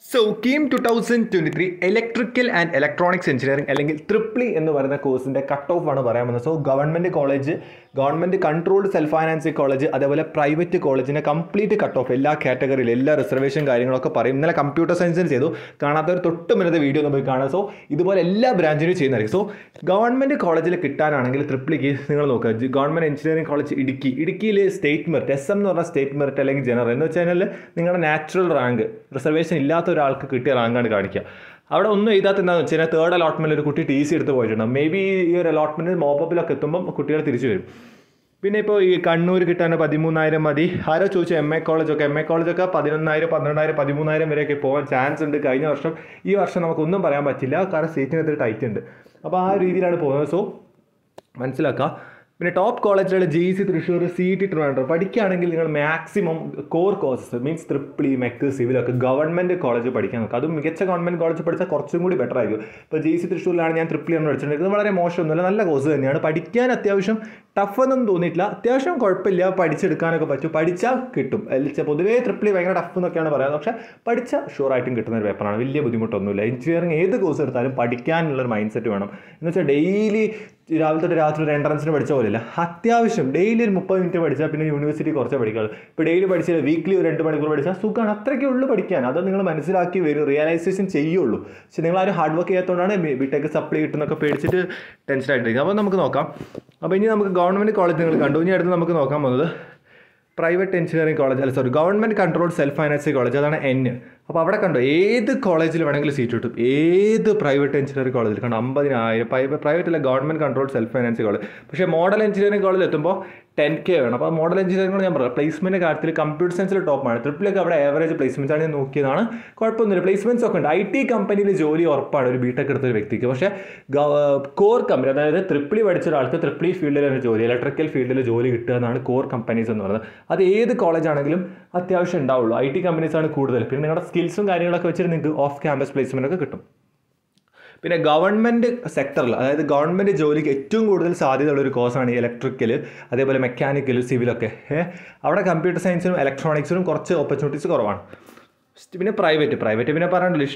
So, Keam 2023 Electrical and Electronics Engineering അല്ലെങ്കിൽ ട്രിപ്ലി എന്ന് പറയുന്ന കോഴ്സിൻ്റെ കട്ട് ഓഫ് ആണ് പറയാൻ പോകുന്നത്. So government college, government controlled self financing college, അതേപോലെ പ്രൈവറ്റ് കോളേജിൻ്റെ കംപ്ലീറ്റ് കട്ട് ഓഫ് എല്ലാ കാറ്റഗറിയിലും എല്ലാ റിസർവേഷൻ കാര്യങ്ങളൊക്കെ പറയും. ഇന്നലെ കമ്പ്യൂട്ടർ സയൻസിന് ചെയ്തു, കാണാത്തവർ തൊട്ട് മുന്നത്തെ വീഡിയോ ഒന്ന് പോയി കാണാം. സോ ഇതുപോലെ എല്ലാ ബ്രാഞ്ചിനും ചെയ്യുന്നതായിരിക്കും. സോ ഗവൺമെൻറ് കോളേജിൽ കിട്ടാനാണെങ്കിൽ ട്രിപ്ലിക്ക് നിങ്ങൾ നോക്കുക, ഗവൺമെൻറ് എഞ്ചിനീയറിംഗ് കോളേജ് ഇടുക്കിയിൽ സ്റ്റേറ്റ് മെറിറ്റ് SM എന്ന് പറഞ്ഞാൽ സ്റ്റേറ്റ് മെറിറ്റ് അല്ലെങ്കിൽ ജനറൽ എന്ന് വെച്ച് കഴിഞ്ഞാൽ നിങ്ങളുടെ നാച്ചുറൽ റാങ്ക് റിസർവേഷൻ ഇല്ലാത്ത ഒരാൾക്ക് കിട്ടിയ റാങ്കാണ് കാണിക്കുക. അവിടെ ഒന്നും എഴുതാത്ത എന്താണെന്ന് വെച്ച് കഴിഞ്ഞാൽ തേർഡ് അലോട്ട്മെൻറ്റിൽ ഒരു കുട്ടി TC എടുത്ത് പോയിട്ടുണ്ട്. മേ ബി ഈ ഒരു അലോട്ട്മെൻറ്റ് മോപ്പപ്പിലൊക്കെ എത്തുമ്പം കുട്ടികൾ തിരിച്ചു വരും. പിന്നെ ഇപ്പോൾ ഈ കണ്ണൂർ കിട്ടാൻ 13,000 മതി. ആരോ ചോദിച്ചു MA കോളേജൊക്കെ 11,000, 12,000, 13,000 വരെയൊക്കെ പോകാൻ ചാൻസ് ഉണ്ട്. കഴിഞ്ഞ വർഷം ഈ വർഷം നമുക്കൊന്നും പറയാൻ പറ്റില്ല, കാരണം സീറ്റിനകത്ത് ടൈറ്റ് ഉണ്ട്. അപ്പോൾ ആ രീതിയിലാണ് പോകുന്നത്. സോ മനസ്സിലാക്കുക. പിന്നെ ടോപ്പ് കോളേജുകൾ GC തൃശ്ശൂർ, CET ട്രിവാൻഡ്രം പഠിക്കുകയാണെങ്കിൽ നിങ്ങൾ maximum core courses means triple E, mech, സിവിലൊക്കെ ഗവൺമെൻറ് കോളേജ് പഠിക്കാൻ നോക്കുക. അതും മികച്ച ഗവൺമെൻറ് കോളേജ് പഠിച്ചാൽ കുറച്ചും കൂടി ബെറ്റർ ആയിരിക്കും. ഇപ്പോൾ GC തൃശ്ശൂരിലാണ് ഞാൻ ട്രിപ്പിളി എന്ന് പഠിച്ചിട്ടുണ്ടെങ്കിൽ ഇത് വളരെ മോശമൊന്നുമില്ല, നല്ല കോഴ്സ് തന്നെയാണ്. പഠിക്കാൻ അത്യാവശ്യം ടഫൊന്നും തോന്നിയിട്ടില്ല, അത്യാവശ്യം കുഴപ്പമില്ല, പഠിച്ചെടുക്കാനൊക്കെ പറ്റും. പഠിച്ചാൽ കിട്ടും. പൊതുവേ ട്രിപ്പിളി ഭയങ്കര ടഫ് എന്നൊക്കെയാണ് പറയുന്നത്, പക്ഷേ പഠിച്ചാൽ ഷുവറായിട്ടും കിട്ടുന്ന ഒരു പേപ്പറാണ്. വലിയ ബുദ്ധിമുട്ടൊന്നുമില്ല. എഞ്ചിനീയറിംഗ് ഏത് കോഴ്സ് എടുത്താലും പഠിക്കാനുള്ളൊരു മൈൻഡ് സെറ്റ് വേണം. എന്ന് വെച്ചാൽ ഡെയിലി രാവിലെ തൊട്ട് രാത്രി ഒരു എൻട്രൻസിന് പഠിച്ച പോലെയല്ല, അത്യാവശ്യം ഡെയിലി ഒരു 30 മിനിറ്റ് പഠിച്ചാൽ പിന്നെ യൂണിവേഴ്സിറ്റി കുറച്ച് പഠിക്കാറ്. ഇപ്പോൾ ഡെയിലി പഠിച്ചാൽ വീക്ക്ലി ഒരു 2 മണിക്കൂർ പഠിച്ചാൽ സുഖമാണ്. അത്രയ്ക്കേ ഉള്ളൂ പഠിക്കാൻ. അത് നിങ്ങൾ മനസ്സിലാക്കി വരും, റിയലൈസേഷൻ ചെയ്യുള്ളൂ. പക്ഷേ നിങ്ങളാരും ഹാർഡ് വർക്ക് ചെയ്യാത്തതുകൊണ്ടാണ് ബിടെക് സപ്ലൈ കിട്ടുന്നൊക്കെ പേടിച്ചിട്ട് ടെൻഷനായിട്ടിരിക്കും. അപ്പോൾ നമുക്ക് നോക്കാം. അപ്പോൾ ഇനി നമുക്ക് ഗവൺമെൻറ് കോളേജ് നിങ്ങൾ കണ്ടു. ഇനി അടുത്ത് നമുക്ക് നോക്കാൻ പോകുന്നത് private engineering college, government controlled self financing college, അതാണ് N. അപ്പോൾ അവിടെ കണ്ടോ ഏത് കോളേജിൽ വേണമെങ്കിലും സീറ്റ് കിട്ടും. ഏത് പ്രൈവറ്റ് എഞ്ചിനീയറിംഗ് കോളേജിൽ കണ്ടോ 50,000. പ്രൈവറ്റ് അല്ല, government controlled self financing college. പക്ഷേ മോഡൽ എഞ്ചിനീയറിംഗ് കോളേജിൽ എത്തുമ്പോൾ 10K വേണം. അപ്പോൾ മോഡൽ എഞ്ചിനീയറിംഗ് ഞാൻ പറയാം, പ്ലേസ്മെൻറ്റ് കാര്യത്തിൽ കമ്പ്യൂട്ടർ സയൻസിൽ ടോപ്പാണ്. ട്രിപ്പിലൊക്കെ അവിടെ ആവറേജ് പ്ലേസ്മെൻറ്റ്സ് ആണ് ഞാൻ നോക്കിയതാണ്. കുഴപ്പമൊന്നുമില്ല, പ്ലേസ്മെൻറ്റ്സ് ഒക്കെ ഉണ്ട്. IT കമ്പനിയിൽ ജോലി ഉറപ്പാണ് ഒരു ബിടെക് എടുത്തൊരു വ്യക്തിക്ക്. പക്ഷേ കോർ കമ്പനി, അതായത് ട്രിപ്പിളി പഠിച്ച ഒരാൾക്ക് ട്രിപ്പിളി ഫീൽഡിൽ ഒരു ജോലി, ഇലക്ട്രിക്കൽ ഫീൽഡിൽ ജോലി കിട്ടുക എന്നാണ് കോർ കമ്പനീസ് എന്ന് പറയുന്നത്. അത് ഏത് കോളേജാണെങ്കിലും അത്യാവശ്യം ഉണ്ടാവുള്ളൂ. IT കമ്പനീസാണ് കൂടുതൽ. പിന്നെ നിങ്ങളുടെ സ്കിൽസും കാര്യങ്ങളൊക്കെ വെച്ചിട്ട് നിങ്ങൾക്ക് ഓഫ് ക്യാമ്പസ് പ്ലേസ്മെൻ്റ് ഒക്കെ കിട്ടും. പിന്നെ ഗവൺമെൻറ് സെക്ടറിൽ, അതായത് ഗവൺമെൻറ് ജോലിക്ക് ഏറ്റവും കൂടുതൽ സാധ്യതയുള്ളൊരു കോഴ്സാണ് ഈ ഇലക്ട്രിക്കൽ, അതേപോലെ മെക്കാനിക്കൽ, സിവിലൊക്കെ. അവിടെ കമ്പ്യൂട്ടർ സയൻസിനും ഇലക്ട്രോണിക്സിനും കുറച്ച് ഓപ്പർച്യൂണിറ്റീസ് കുറവാണ്. പിന്നെ പ്രൈവറ്റ് പിന്നെ പറയാനുള്ളൂ,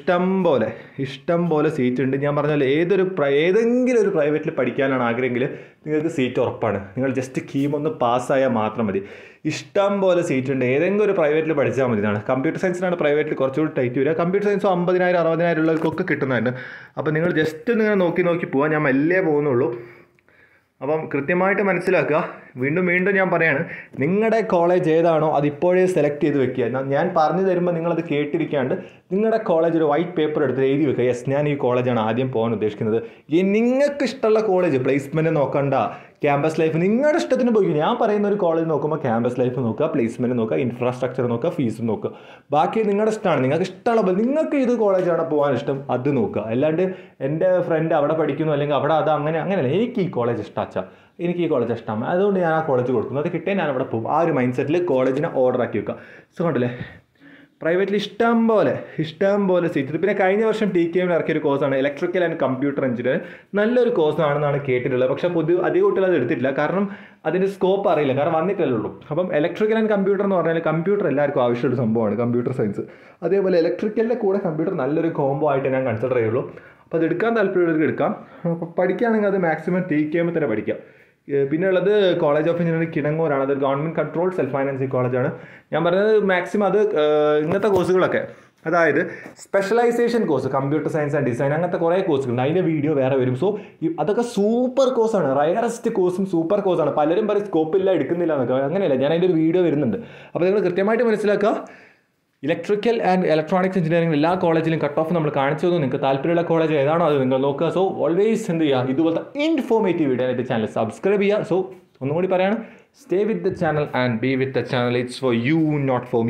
ഇഷ്ടം പോലെ സീറ്റ് ഉണ്ട്. ഞാൻ പറഞ്ഞാൽ ഏതെങ്കിലും ഒരു പ്രൈവറ്റിൽ പഠിക്കാനാണ് ആഗ്രഹമെങ്കിൽ നിങ്ങൾക്ക് സീറ്റ് ഉറപ്പാണ്. നിങ്ങൾ ജസ്റ്റ് കീം ഒന്ന് പാസ്സായാൽ മാത്രം മതി. ഇഷ്ടം പോലെ സീറ്റ് ഉണ്ട്. ഏതെങ്കിലും ഒരു പ്രൈവറ്റിൽ പഠിച്ചാൽ മതി എന്നാണ്. കമ്പ്യൂട്ടർ സയൻസിനാണ് പ്രൈവറ്റിൽ കുറച്ചുകൂടി ടൈറ്റ് വരിക. കമ്പ്യൂട്ടർ സയൻസ് 50,000, 60,000 ഉള്ളവർക്കൊക്കെ കിട്ടുന്നതാണ്. അപ്പോൾ നിങ്ങൾ ജസ്റ്റ് നിങ്ങൾ നോക്കി പോകാൻ, ഞാൻ മെല്ലെ പോകുന്നുള്ളൂ. അപ്പം കൃത്യമായിട്ട് മനസ്സിലാക്കുക. വീണ്ടും ഞാൻ പറയാണ്, നിങ്ങളുടെ കോളേജ് ഏതാണോ അതിപ്പോഴേ സെലക്ട് ചെയ്ത് വെക്കുക. ഞാൻ പറഞ്ഞു തരുമ്പോൾ നിങ്ങളത് കേട്ടിരിക്കാണ്ട് നിങ്ങളുടെ കോളേജ് ഒരു വൈറ്റ് പേപ്പർ എടുത്ത് എഴുതി വെക്കുക, യെസ് ഞാൻ ഈ കോളേജാണ് ആദ്യം പോകാൻ ഉദ്ദേശിക്കുന്നത്. നിങ്ങൾക്ക് ഇഷ്ടമുള്ള കോളേജ്, പ്ലേസ്മെൻറ്റ് നോക്കണ്ട, ക്യാമ്പസ് ലൈഫ് നിങ്ങളുടെ ഇഷ്ടത്തിന് പോയി. ഞാൻ പറയുന്ന ഒരു കോളേജ് നോക്കുമ്പോൾ ക്യാമ്പസ് ലൈഫ് നോക്കുക, പ്ലേസ്മെൻറ്റ് നോക്കുക, ഇൻഫ്രാസ്ട്രക്ചർ നോക്കുക, ഫീസ് നോക്കുക. ബാക്കി നിങ്ങളുടെ ഇഷ്ടമാണ്. നിങ്ങൾക്ക് ഇഷ്ടമുള്ള, നിങ്ങൾക്ക് ഏത് കോളേജാണ് പോകാൻ ഇഷ്ടം അത് നോക്കുക. അല്ലാണ്ട് എൻ്റെ ഫ്രണ്ട് അവിടെ പഠിക്കുന്നു അല്ലെങ്കിൽ അവിടെ അത് അങ്ങനെയല്ല. എനിക്ക് ഈ കോളേജ് ഇഷ്ടമാച്ചാൽ എനിക്ക് ഈ കോളേജ് ഇഷ്ടമാണ്, അതുകൊണ്ട് ഞാൻ ആ കോളേജ് കൊടുക്കുന്നു, അത് കിട്ടിയാൽ ഞാൻ അവിടെ പോകും. ആ ഒരു മൈൻഡ് സെറ്റിൽ കോളേജിനെ ഓർഡർ ആക്കി വെക്കുക. സോ കണ്ടില്ലേ, പ്രൈവറ്റിൽ ഇഷ്ടം പോലെ സീറ്റ്. പിന്നെ കഴിഞ്ഞ വർഷം TKM ഇറക്കിയൊരു കോഴ്സാണ് ഇലക്ട്രിക്കൽ ആൻഡ് കമ്പ്യൂട്ടർ എഞ്ചിനീയറിംഗ്. നല്ലൊരു കോഴ്സാണെന്നാണ് കേട്ടിട്ടുള്ളത്. പക്ഷേ അധികം കുട്ടികൾ അത് എടുത്തിട്ടില്ല, കാരണം അതിൻ്റെ സ്കോപ്പ് അറിയില്ല, കാരണം വന്നിട്ടല്ലേ ഉള്ളൂ. അപ്പം ഇലക്ട്രിക്കൽ ആൻഡ് കമ്പ്യൂട്ടർ എന്ന് പറഞ്ഞാൽ കമ്പ്യൂട്ടർ എല്ലാവർക്കും ആവശ്യമുള്ള സംഭവമാണ്, കമ്പ്യൂട്ടർ സയൻസ്. അതേപോലെ ഇലക്ട്രിക്കലിൻ്റെ കൂടെ കമ്പ്യൂട്ടർ നല്ലൊരു കോംബോ ആയിട്ട് ഞാൻ കൺസിഡർ ചെയ്യുള്ളൂ. അപ്പോൾ അത് എടുക്കാൻ താല്പര്യമുള്ളവർക്ക് എടുക്കാം. അപ്പോൾ പഠിക്കുകയാണെങ്കിൽ അത് മാക്സിമം TKM തന്നെ പഠിക്കാം. പിന്നെ ഉള്ളത് കോളേജ് ഓഫ് എഞ്ചിനീയറിംഗ് കിടങ്ങൂരാണ്. അതൊരു ഗവൺമെൻറ് കൺട്രോൾഡ് സെൽഫ് ഫൈനാൻസിങ് കോളേജാണ്. ഞാൻ പറഞ്ഞത് മാക്സിമം അത് ഇങ്ങനത്തെ കോഴ്സുകളൊക്കെ, അതായത് specialisation course, computer science and design, അങ്ങനത്തെ കുറേ കോഴ്സുകളുണ്ട്. അതിൻ്റെ വീഡിയോ വേറെ വരും. സോ അതൊക്കെ സൂപ്പർ കോഴ്സാണ്, റയറസ്റ്റ് കോഴ്സും സൂപ്പർ കോഴ്സാണ്. പലരും പറയും സ്കോപ്പില്ല, എടുക്കുന്നില്ല എന്നൊക്കെ. അങ്ങനെയല്ല, ഞാൻ അതിൻ്റെ ഒരു വീഡിയോ വരുന്നുണ്ട്. അപ്പോൾ നിങ്ങൾ കൃത്യമായിട്ട് മനസ്സിലാക്കുക. ഇലക്ട്രിക്കൽ ആൻഡ് ഇലക്ട്രോണിക്സ് എഞ്ചിനീയറിംഗ് എല്ലാ കോളേജിലും കട്ട് ഓഫ് നമ്മൾ കാണിച്ചു തന്നു. നിങ്ങൾക്ക് താല്പര്യമുള്ള കോളേജ് ഏതാണോ അത് നിങ്ങൾ നോക്കുക. സോ ഓൾവേസ് എന്ത് ചെയ്യുക, ഇതുപോലത്തെ ഇൻഫോർമേറ്റീവ് വീഡിയോ ആയിട്ട് ചാനൽ സബ്സ്ക്രൈബ് ചെയ്യുക. സോ ഒന്നും കൂടി പറയാണ്, stay with the channel and be with the channel. It's for you, not for me.